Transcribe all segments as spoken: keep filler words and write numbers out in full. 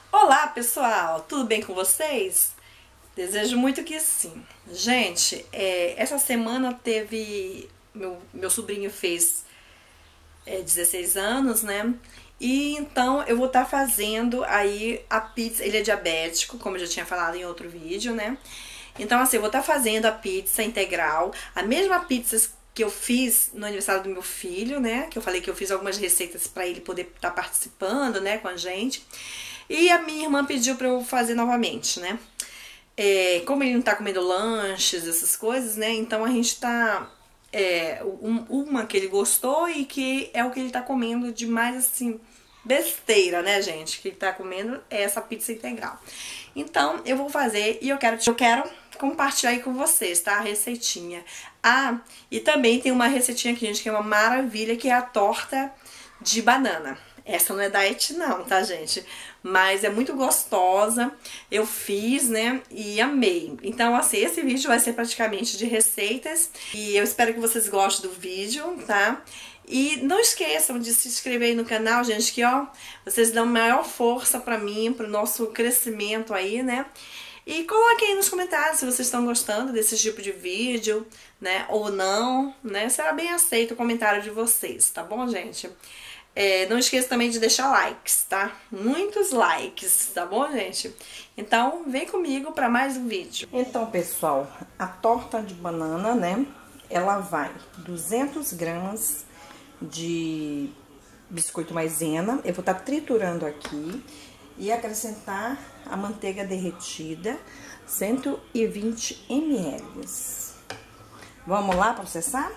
Olá pessoal, tudo bem com vocês? Desejo muito que sim. Gente, é, essa semana teve. Meu, meu sobrinho fez é, dezesseis anos, né? E então eu vou estar tá fazendo aí a pizza. Ele é diabético, como eu já tinha falado em outro vídeo, né? Então, assim, eu vou estar tá fazendo a pizza integral, a mesma pizza que eu fiz no aniversário do meu filho, né? Que eu falei que eu fiz algumas receitas para ele poder estar tá participando, né, com a gente. E a minha irmã pediu para eu fazer novamente, né? É, como ele não tá comendo lanches, essas coisas, né? Então a gente tá. É, um, uma que ele gostou e que é o que ele tá comendo de mais assim, besteira, né, gente? Que ele tá comendo é essa pizza integral. Então eu vou fazer e eu quero, eu quero compartilhar aí com vocês, tá? A receitinha. Ah, e também tem uma receitinha aqui, gente, que é uma maravilha, que é a torta de banana. Essa não é diet não, tá, gente? Mas é muito gostosa. Eu fiz, né? E amei. Então, assim, esse vídeo vai ser praticamente de receitas. E eu espero que vocês gostem do vídeo, tá? E não esqueçam de se inscrever aí no canal, gente, que ó, vocês dão maior força pra mim, pro nosso crescimento aí, né? E coloquem aí nos comentários se vocês estão gostando desse tipo de vídeo, né? Ou não, né? Será bem aceito o comentário de vocês, tá bom, gente? É, não esqueça também de deixar likes, tá? Muitos likes, tá bom, gente? Então, vem comigo para mais um vídeo. Então, pessoal, a torta de banana, né? Ela vai duzentas gramas de biscoito maisena. Eu vou estar triturando aqui e acrescentar a manteiga derretida, cento e vinte mililitros. Vamos lá processar?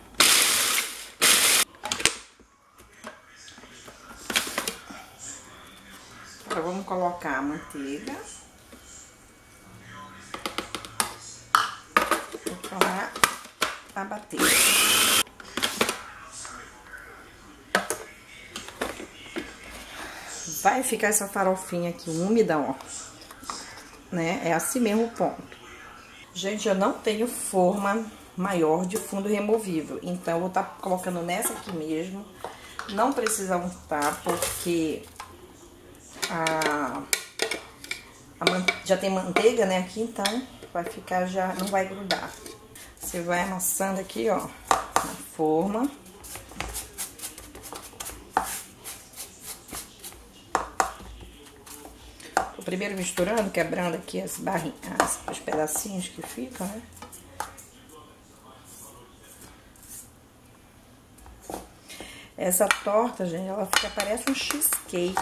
Agora vamos colocar a manteiga. Vou colocar a bater. Vai ficar essa farofinha aqui úmida, ó. Né? É assim mesmo o ponto. Gente, eu não tenho forma maior de fundo removível. Então, eu vou estar colocando nessa aqui mesmo. Não precisa untar, porque a, a já tem manteiga, né, aqui, então vai ficar já, não vai grudar. Você vai amassando aqui, ó, na forma. Tô primeiro misturando, quebrando aqui as barrinhas, os pedacinhos que ficam, né. Essa torta, gente, ela fica, parece um cheesecake.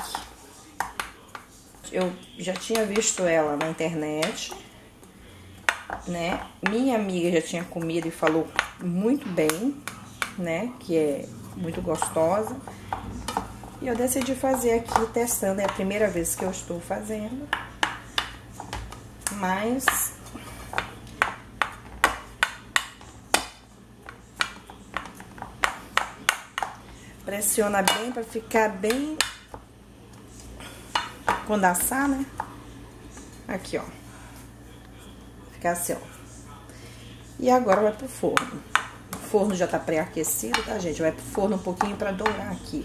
Eu já tinha visto ela na internet, né? Minha amiga já tinha comido e falou muito bem, né? Que é muito gostosa. E eu decidi fazer aqui, testando. É a primeira vez que eu estou fazendo. Mas pressiona bem para ficar bem... Quando assar, né? Aqui, ó. Ficar assim, ó. E agora vai pro forno. O forno já tá pré-aquecido, tá, gente? Vai pro forno um pouquinho pra dourar aqui.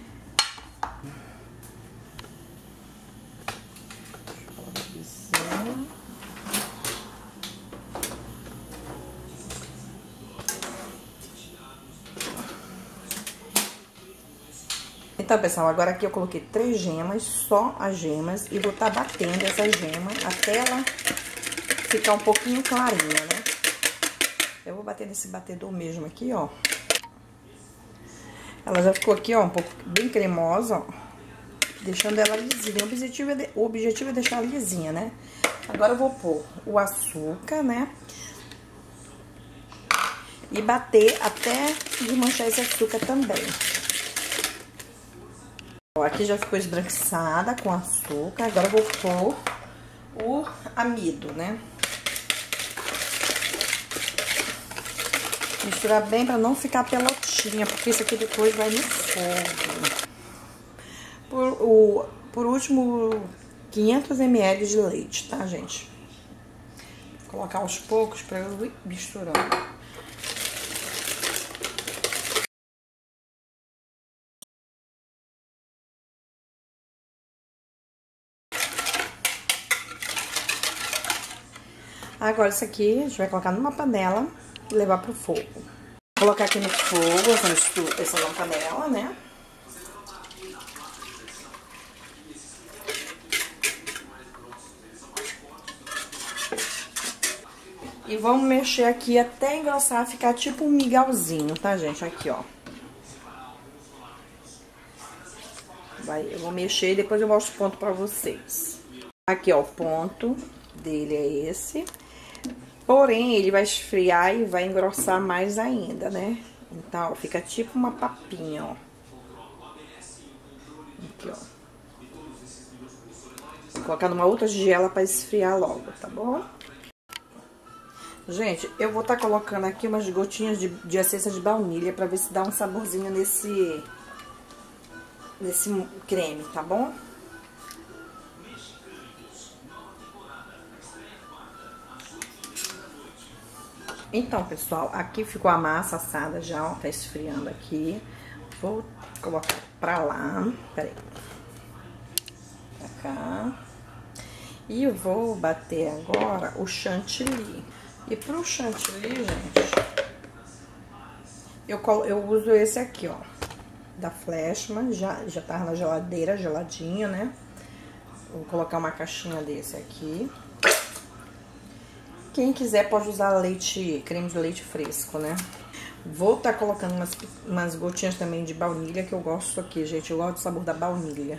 Então, pessoal, agora aqui eu coloquei três gemas, só as gemas, e vou estar batendo essa gema até ela ficar um pouquinho clarinha, né? Eu vou bater nesse batedor mesmo aqui, ó. Ela já ficou aqui, ó, um pouco bem cremosa, ó. Deixando ela lisinha. O objetivo é, de, o objetivo é deixar ela lisinha, né? Agora eu vou pôr o açúcar, né? E bater até desmanchar esse açúcar também. Aqui já ficou esbranquiçada com açúcar. Agora eu vou pôr o amido, né? Misturar bem pra não ficar pelotinha, porque isso aqui depois vai no fogo. Por, o, por último, quinhentos mililitros de leite, tá, gente? Vou colocar aos poucos pra eu ir misturando. Agora isso aqui a gente vai colocar numa panela e levar pro fogo. Vou colocar aqui no fogo, essa mistura, essa na panela, né? E vamos mexer aqui até engrossar, ficar tipo um migalzinho, tá, gente? Aqui, ó. Vai, eu vou mexer e depois eu mostro o ponto pra vocês. Aqui, ó, o ponto dele é esse. Porém, ele vai esfriar e vai engrossar mais ainda, né? Então, ó, fica tipo uma papinha, ó. Aqui, ó. Vou colocar numa outra tigela pra esfriar logo, tá bom? Gente, eu vou estar tá colocando aqui umas gotinhas de, de essência de baunilha pra ver se dá um saborzinho nesse, nesse creme, tá bom? Então, pessoal, aqui ficou a massa assada já, ó, tá esfriando aqui. Vou colocar pra lá, peraí. Pra cá. E eu vou bater agora o chantilly. E pro chantilly, gente, eu, eu uso esse aqui, ó, da Flashman, já, já tá na geladeira, geladinho, né? Vou colocar uma caixinha desse aqui. Quem quiser pode usar leite, creme de leite fresco, né? Vou tá colocando umas, umas gotinhas também de baunilha, que eu gosto aqui, gente, eu gosto do sabor da baunilha.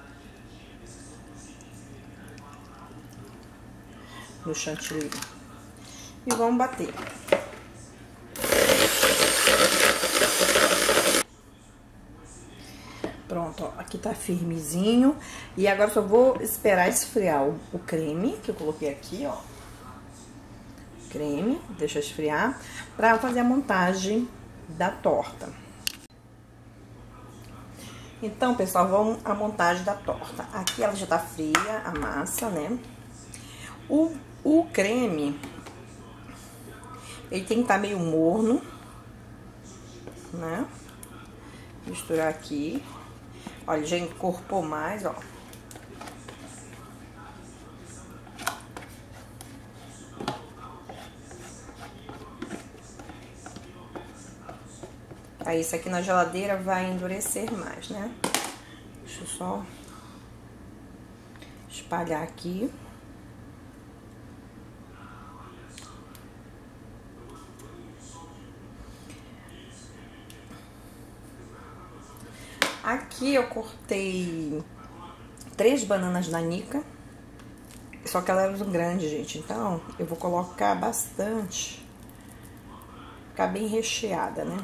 No chantilly. E vamos bater. Pronto, ó, aqui tá firmezinho. E agora só vou esperar esfriar o, o creme que eu coloquei aqui, ó. Creme, deixa esfriar, pra fazer a montagem da torta. Então, pessoal, vamos à montagem da torta. Aqui ela já tá fria, a massa, né? O, o creme, ele tem que estar meio morno, né? Misturar aqui. Olha, já encorpou mais, ó. Aí, isso aqui na geladeira vai endurecer mais, né? Deixa eu só espalhar aqui. Aqui eu cortei três bananas nanica, só que elas eram grandes, gente. Então, eu vou colocar bastante, ficar bem recheada, né?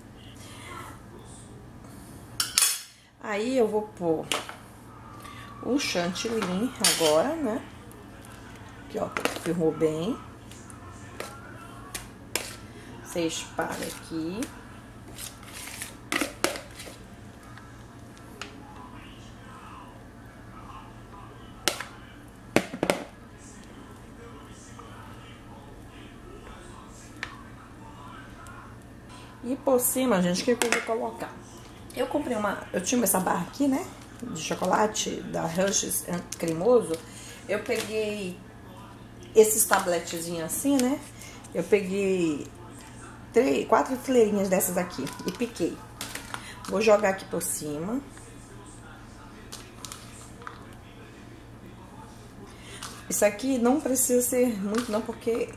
Aí eu vou pôr o chantilly agora, né? Aqui, ó, firmou bem. Você espalha aqui. E por cima, gente, o que, que eu vou colocar? Eu comprei uma... Eu tinha essa barra aqui, né? De chocolate da Hershey's cremoso. Eu peguei esses tabletezinhos assim, né? Eu peguei três, quatro fileirinhas dessas aqui e piquei. Vou jogar aqui por cima. Isso aqui não precisa ser muito não, porque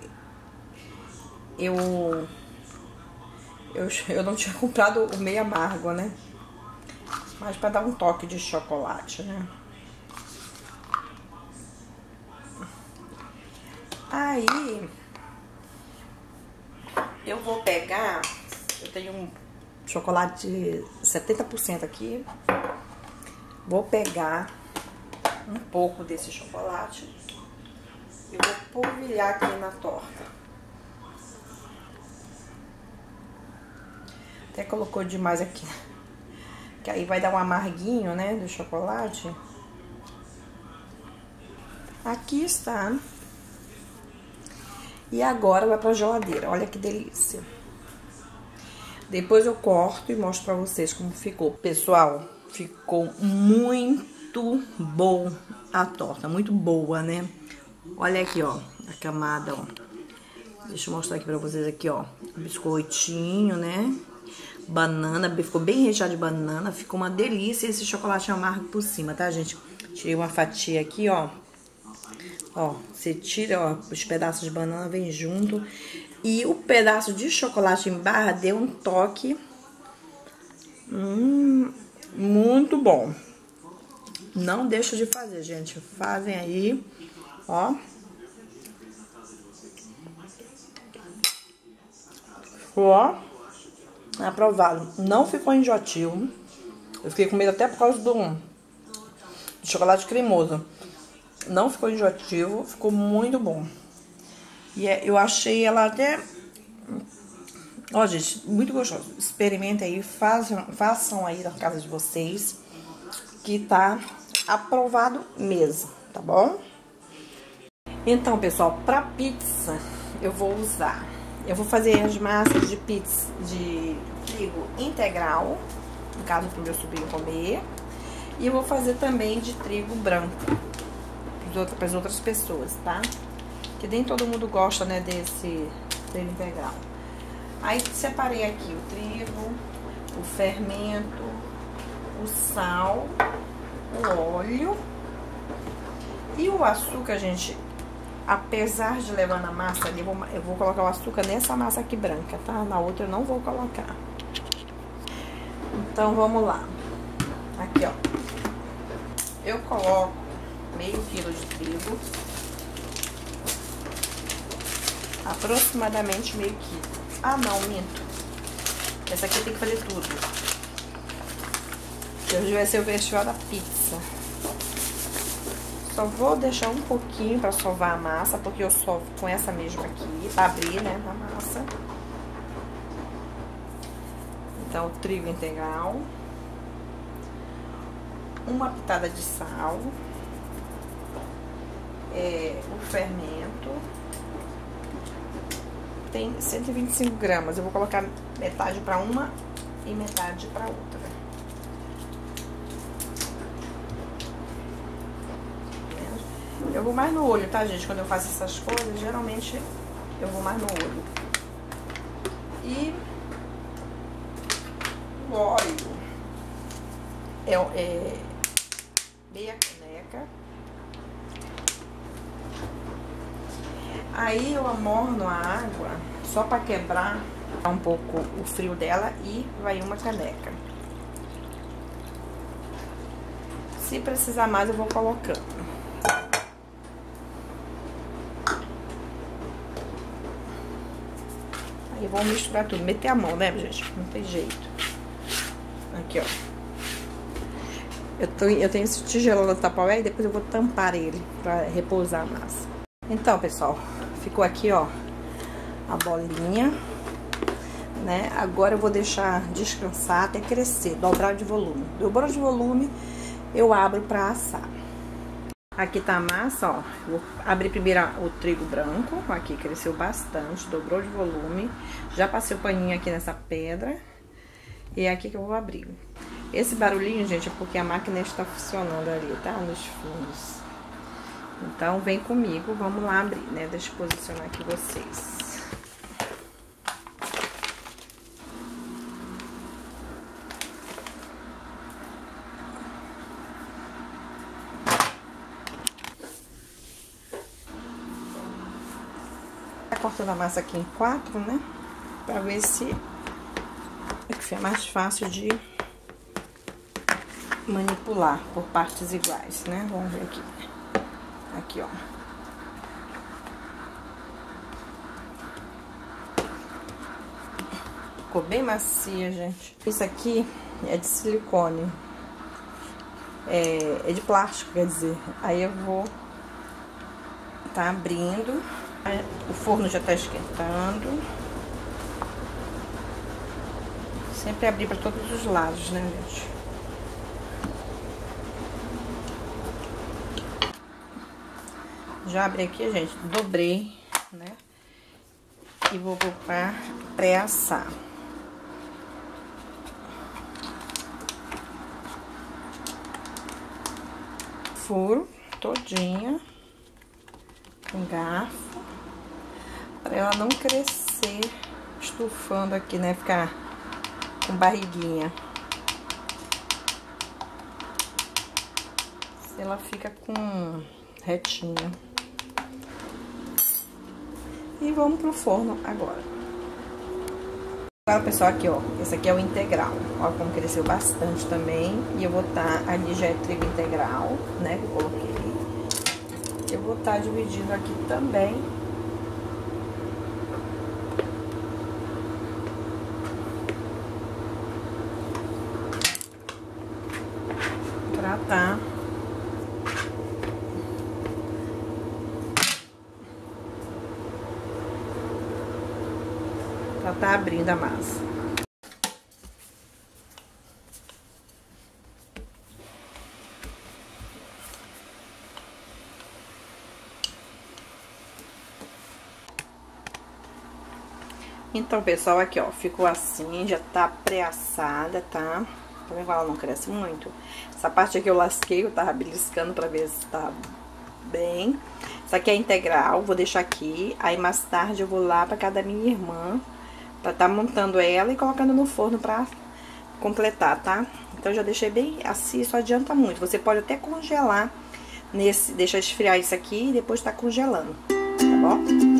eu... Eu, eu não tinha comprado o meio amargo, né? Mas pra dar um toque de chocolate, né? Aí, eu vou pegar... Eu tenho um chocolate de setenta por cento aqui. Vou pegar um pouco desse chocolate e vou polvilhar aqui na torta. Até colocou demais aqui, que aí vai dar um amarguinho, né, do chocolate. Aqui está. E agora vai pra geladeira, olha que delícia. Depois eu corto e mostro pra vocês como ficou. Pessoal, ficou muito bom a torta, muito boa, né? Olha aqui, ó, a camada, ó. Deixa eu mostrar aqui pra vocês aqui, ó. Biscoitinho, né? Banana, ficou bem recheado de banana. Ficou uma delícia esse chocolate amargo por cima, tá, gente? Tirei uma fatia aqui, ó. Ó, você tira, ó, os pedaços de banana, vem junto. E o pedaço de chocolate em barra deu um toque. Hum, muito bom. Não deixa de fazer, gente. Fazem aí, ó. Ó, aprovado. Não ficou enjoativo. Eu fiquei com medo até por causa do, do chocolate cremoso. Não ficou enjoativo, ficou muito bom. E é, eu achei ela até... Ó, gente, muito gostoso. Experimentem aí, façam, façam aí na casa de vocês, que tá aprovado mesmo, tá bom? Então, pessoal, pra pizza, eu vou usar... Eu vou fazer as massas de pizza de trigo integral, no caso pro meu sobrinho comer. E eu vou fazer também de trigo branco, para as outras pessoas, tá? Que nem todo mundo gosta, né, desse trigo integral. Aí separei aqui o trigo, o fermento, o sal, o óleo e o açúcar, gente. Apesar de levar na massa ali, eu vou, eu vou colocar o açúcar nessa massa aqui branca, tá? Na outra eu não vou colocar. Então, vamos lá. Aqui, ó. Eu coloco meio quilo de trigo. Aproximadamente meio quilo. Ah, não, minto. Essa aqui tem que fazer tudo. Hoje vai ser o festival da pizza. Só vou deixar um pouquinho pra sovar a massa, porque eu sovo com essa mesma aqui, pra abrir, né, a massa. Então, o trigo integral. Uma pitada de sal. É, o fermento. Tem cento e vinte e cinco gramas. Eu vou colocar metade pra uma e metade pra outra. Eu vou mais no olho, tá, gente? Quando eu faço essas coisas, geralmente eu vou mais no olho. E o óleo é, é meia caneca. Aí eu amorno a água só pra quebrar um pouco o frio dela e vai uma caneca. Se precisar mais, eu vou colocando. Aí vamos misturar tudo, meter a mão, né, gente? Não tem jeito. Aqui, ó. Eu, tô, eu tenho esse tigelão da Tupperware e depois eu vou tampar ele pra repousar a massa. Então, pessoal, ficou aqui, ó, a bolinha, né? Agora eu vou deixar descansar até crescer, dobrar de volume. Dobrou de volume, eu abro pra assar. Aqui tá a massa, ó. Vou abrir primeiro o trigo branco. Aqui cresceu bastante, dobrou de volume. Já passei o paninho aqui nessa pedra. E é aqui que eu vou abrir. Esse barulhinho, gente, é porque a máquina está funcionando ali, tá? Nos fundos. Então, vem comigo, vamos lá abrir, né? Deixa eu posicionar aqui vocês. Cortando a massa aqui em quatro, né? Pra ver se é mais fácil de manipular por partes iguais, né? Vamos ver aqui. Aqui, ó. Ficou bem macia, gente. Isso aqui é de silicone. É, é de plástico, quer dizer. Aí eu vou tá abrindo. O forno já tá esquentando. Sempre abrir para todos os lados, né, gente? Já abri aqui, gente, dobrei, né? E vou para pré-assar. Furo todinha. com garfo, para ela não crescer estufando aqui, né? Ficar com barriguinha. Ela fica com retinha. E vamos pro forno agora. Agora, pessoal, aqui, ó. Esse aqui é o integral. Ó, como cresceu bastante também. E eu vou estar... Tá, ali já é trigo integral, né? Que eu coloquei. Eu vou estar tá dividindo aqui também. Pra tá... Pra tá abrindo a massa. Então, pessoal, aqui, ó, ficou assim, já tá pré-assada, tá? Tá vendo? Ela não cresce muito. Essa parte aqui eu lasquei, eu tava beliscando pra ver se tá bem. Essa aqui é integral, vou deixar aqui. Aí, mais tarde, eu vou lá pra casa da minha irmã, pra tá montando ela e colocando no forno pra completar, tá? Então, eu já deixei bem assim, isso adianta muito. Você pode até congelar nesse, deixar esfriar isso aqui e depois tá congelando, tá bom?